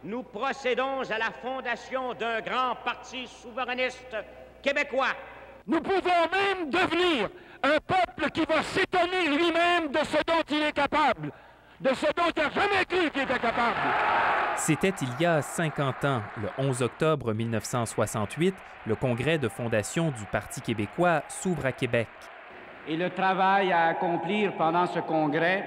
nous procédons à la fondation d'un grand parti souverainiste québécois. Nous pouvons même devenir un peuple qui va s'étonner lui-même de ce dont il est capable, de ce dont il n'a jamais cru qu'il était capable. C'était il y a 50 ans, le 11 octobre 1968, le congrès de fondation du Parti québécois s'ouvre à Québec. Et le travail à accomplir pendant ce congrès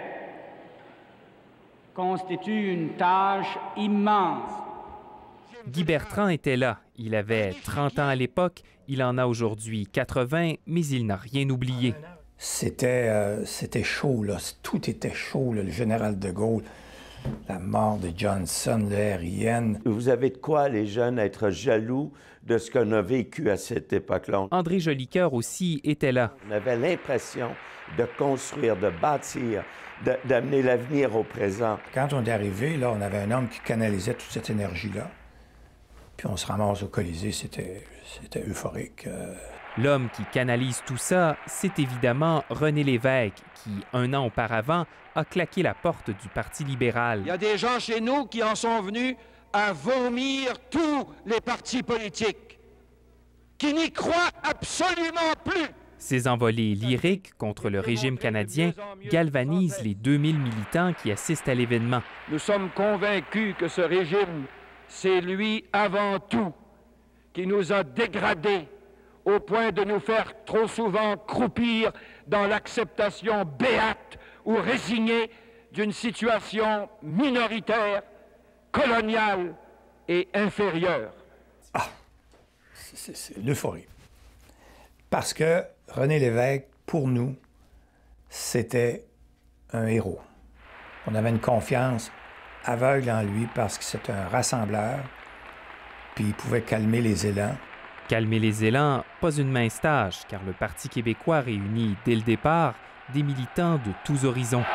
constitue une tâche immense. Guy Bertrand était là. Il avait 30 ans à l'époque, il en a aujourd'hui 80, mais il n'a rien oublié. C'était chaud, là. Tout était chaud, là. Le général de Gaulle, la mort de Johnson, le RIN. Vous avez de quoi, les jeunes, être jaloux de ce qu'on a vécu à cette époque-là. André Jolicoeur aussi était là. On avait l'impression de construire, de bâtir, d'amener l'avenir au présent. Quand on est arrivé, là, on avait un homme qui canalisait toute cette énergie-là. Puis on se ramasse au Colisée, c'était euphorique. L'homme qui canalise tout ça, c'est évidemment René Lévesque, qui, un an auparavant, a claqué la porte du Parti libéral. Il y a des gens chez nous qui en sont venus à vomir tous les partis politiques, qui n'y croient absolument plus. Ces envolées lyriques contre le régime canadien galvanisent les 2000 militants qui assistent à l'événement. Nous sommes convaincus que ce régime, c'est lui avant tout qui nous a dégradés au point de nous faire trop souvent croupir dans l'acceptation béate ou résignée d'une situation minoritaire, coloniale et inférieure. Ah, c'est l'euphorie. Parce que René Lévesque, pour nous, c'était un héros. On avait une confiance aveugle en lui parce que c'était un rassembleur, puis il pouvait calmer les élans. Calmer les élans, pas une mince tâche, car le Parti québécois réunit dès le départ des militants de tous horizons.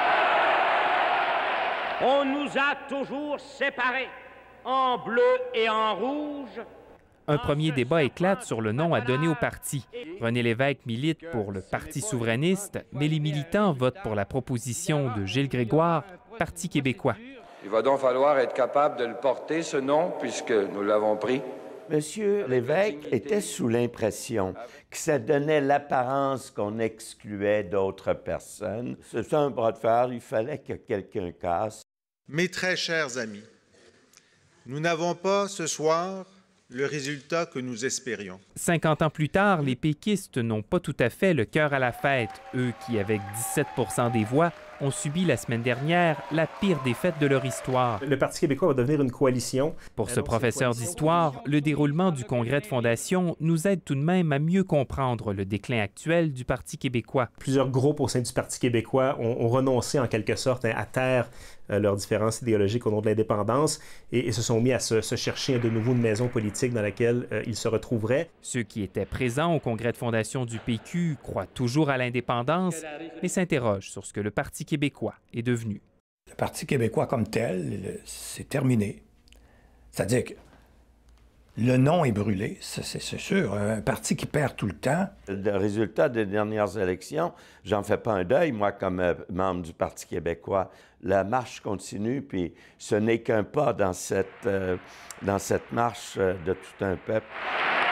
On nous a toujours séparés en bleu et en rouge. Un premier débat éclate sur le nom à donner au parti. René Lévesque milite pour le Parti souverainiste, mais les militants votent pour la proposition de Gilles Grégoire, Parti québécois. Il va donc falloir être capable de le porter, ce nom, puisque nous l'avons pris. Monsieur Lévesque était sous l'impression que ça donnait l'apparence qu'on excluait d'autres personnes. C'est un bras de fer, il fallait que quelqu'un casse. Mes très chers amis, nous n'avons pas ce soir le résultat que nous espérions. 50 ans plus tard, les péquistes n'ont pas tout à fait le cœur à la fête, eux qui, avec 17 % des voix, ont subi la semaine dernière la pire défaite de leur histoire. Le Parti québécois va devenir une coalition. Pour ce professeur d'histoire, le déroulement du congrès de fondation nous aide tout de même à mieux comprendre le déclin actuel du Parti québécois. Plusieurs groupes au sein du Parti québécois ont renoncé en quelque sorte à taire leurs différences idéologiques au nom de l'indépendance et se sont mis à se chercher de nouveau une maison politique dans laquelle ils se retrouveraient. Ceux qui étaient présents au congrès de fondation du PQ croient toujours à l'indépendance, mais s'interrogent sur ce que le Parti québécois est devenu. Le Parti québécois comme tel, c'est terminé. C'est-à-dire que le nom est brûlé, c'est sûr. Un parti qui perd tout le temps. Le résultat des dernières élections, j'en fais pas un deuil, moi, comme membre du Parti québécois. La marche continue, puis ce n'est qu'un pas dans cette marche de tout un peuple.